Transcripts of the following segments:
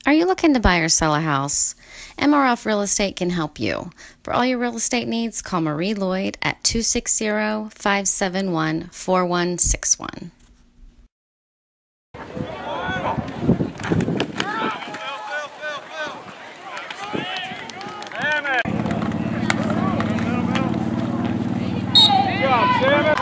Are you looking to buy or sell a house? MRF Real Estate can help you. For all your real estate needs, call Marie Lloyd at 260-571-4161. Good job, Shannon.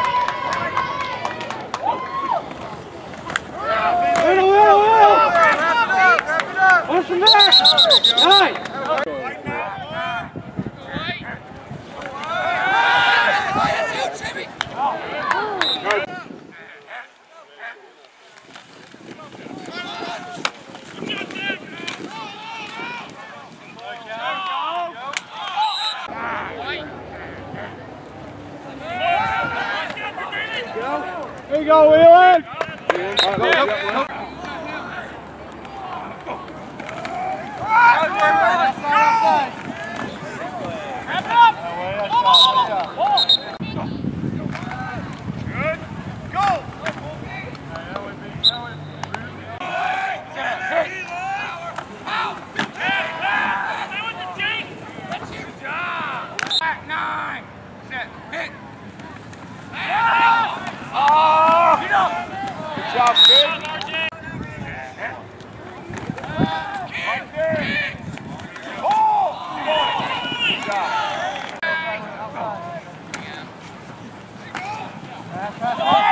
Push him back! Nice! There you go, Wheelan! Good job, kid. Good job.